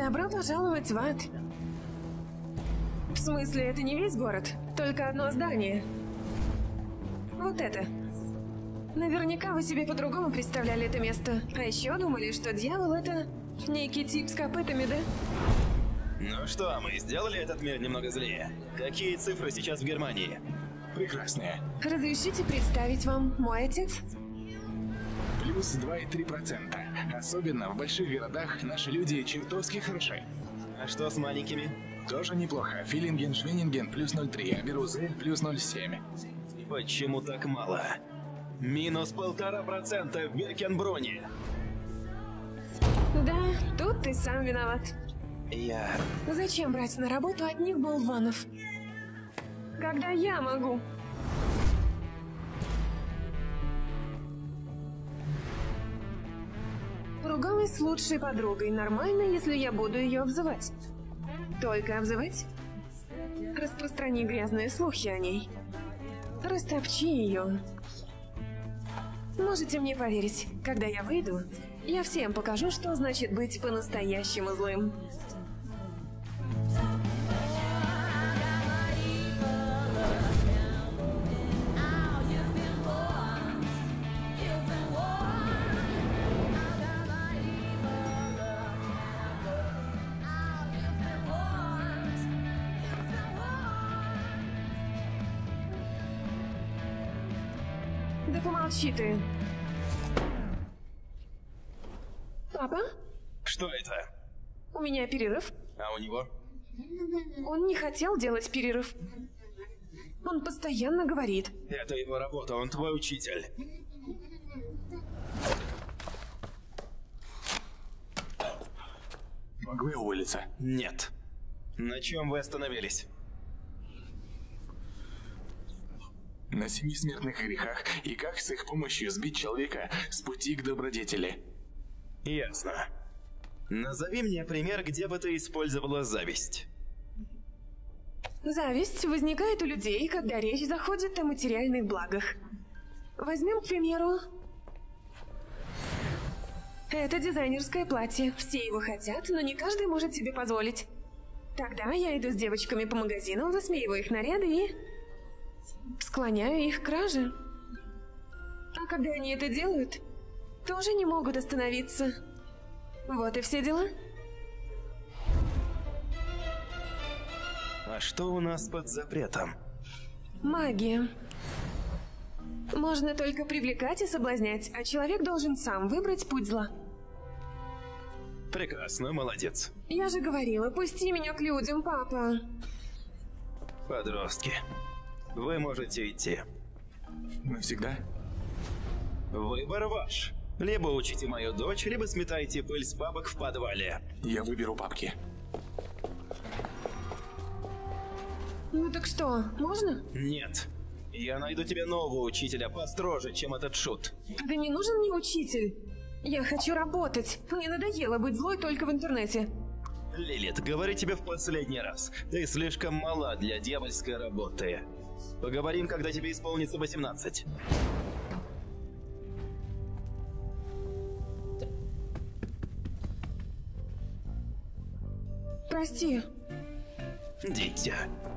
Добро пожаловать в ад. В смысле, это не весь город, только одно здание. Вот это. Наверняка вы себе по-другому представляли это место. А еще думали, что дьявол — это некий тип с копытами, да? Ну что, мы сделали этот мир немного злее. Какие цифры сейчас в Германии? Прекрасные. Разрешите представить вам мой отец? Плюс 2,3%. Особенно в больших городах наши люди чертовски хороши. А что с маленькими? Тоже неплохо. Филинген, Швенинген плюс 0,3, а Берузе плюс 0,7. Почему так мало? Минус 1,5% в Биркенбруне. Да, тут ты сам виноват. Я... Зачем брать на работу одних болванов? Когда я могу? Ругалась с лучшей подругой. Нормально, если я буду ее обзывать. Только обзывать? Распространи грязные слухи о ней. Растопчи ее. Можете мне поверить, когда я выйду, я всем покажу, что значит быть по-настоящему злым. Да помолчи ты. Папа, Что это? у меня перерыв. А у него? Он не хотел делать перерыв. Он постоянно говорит. Это его работа, он твой учитель. Могу я уволиться? Нет. На чем вы остановились? На 7 смертных грехах и как с их помощью сбить человека с пути к добродетели. Ясно. Назови мне пример, где бы ты использовала зависть. Зависть возникает у людей, когда речь заходит о материальных благах. Возьмем, к примеру, это дизайнерское платье. Все его хотят, но не каждый может себе позволить. Тогда я иду с девочками по магазинам, высмеиваю их наряды и склоняю их к краже. А когда они это делают, тоже не могут остановиться. Вот и все дела. А что у нас под запретом? Магия. Можно только привлекать и соблазнять, а человек должен сам выбрать путь зла. Прекрасно, молодец. Я же говорила, пусти меня к людям, папа. Подростки. Вы можете идти. Навсегда? Выбор ваш. Либо учите мою дочь, либо сметайте пыль с папок в подвале. Я выберу папки. Ну так что, можно? Нет. Я найду тебе нового учителя построже, чем этот шут. Да не нужен мне учитель. Я хочу работать. Мне надоело быть злой только в интернете. Лилит, говорю тебе в последний раз. Ты слишком мала для дьявольской работы. Поговорим, когда тебе исполнится 18. Прости. Дитя.